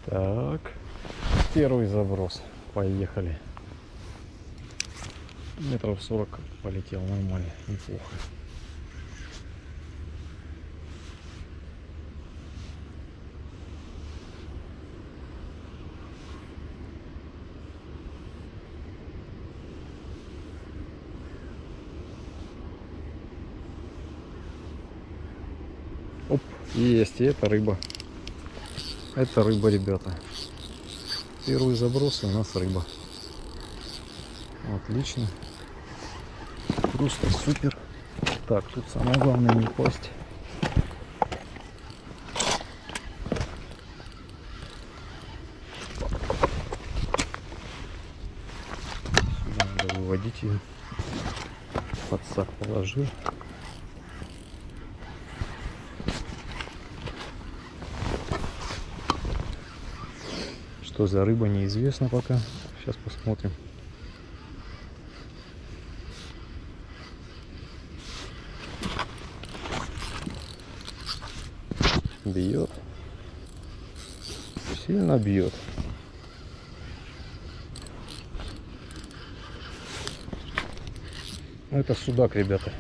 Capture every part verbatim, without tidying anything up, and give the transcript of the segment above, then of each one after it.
Так, первый заброс. Поехали. Метров сорок полетел, нормально, неплохо. Оп, есть, и это рыба. Это рыба, ребята. Первый заброс, и у нас рыба. Отлично. Просто супер. Так, тут самое главное не упасть. Сюда надо выводить ее. Под сак положил. Что за рыба, неизвестно пока. Сейчас посмотрим. Бьет. Сильно бьет. Это судак, ребята.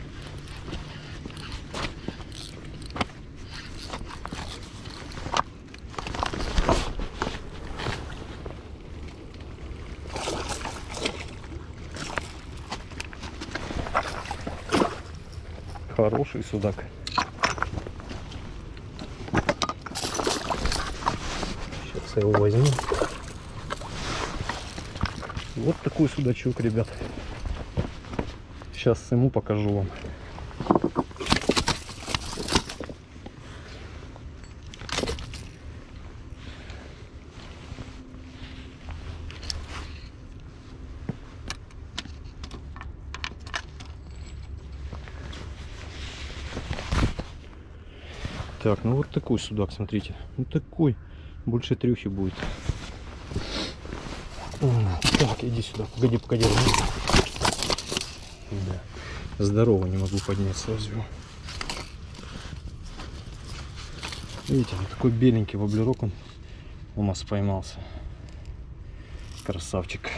Хороший судак. Сейчас я его возьму. Вот такой судачок, ребят. Сейчас сниму, покажу вам. Так, ну вот такой судак, смотрите. Ну такой. Больше трехи будет. Так, иди сюда. Погоди, погоди. Да. Здорово, не могу поднять сразу его. Видите, он такой беленький воблерок, он у нас поймался. Красавчик.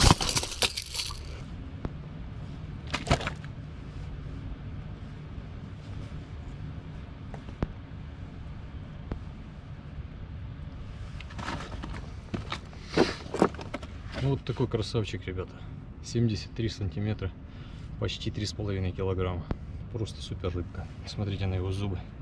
Ну, вот такой красавчик, ребята. семьдесят три сантиметра, почти три с половиной килограмма. Просто супер рыбка. Смотрите на его зубы.